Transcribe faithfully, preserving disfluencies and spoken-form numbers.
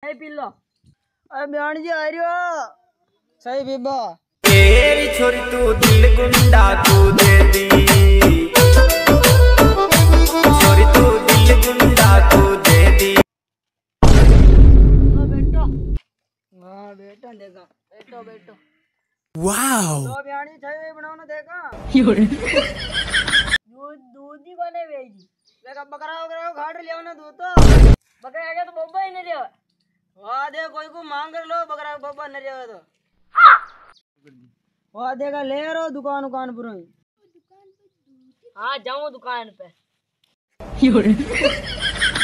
A P low. अरे बयान जी आ रही हो सही बीबा। तेरी छोरी तू दिल गुंडा तू दे दी, छोरी तू दिल गुंडा तू दे दी। ओ बेटो। हाँ बेटा देखा। बैठो बैठो। वाओ तो बयान जी छाई बनाओ ना देखा। दूध दूध ही बने भेजी। देखा बकरा वगैरह घाट लिया ना दूध तो बकरा आ गया तो बब्बा ही नहीं लिया। वाह दे कोई को मांग कर लो बकरा बब्बा न रहा तो वाह देगा ले रहो दुकान दुकान पर ही। हाँ जाऊँ दुकान पे।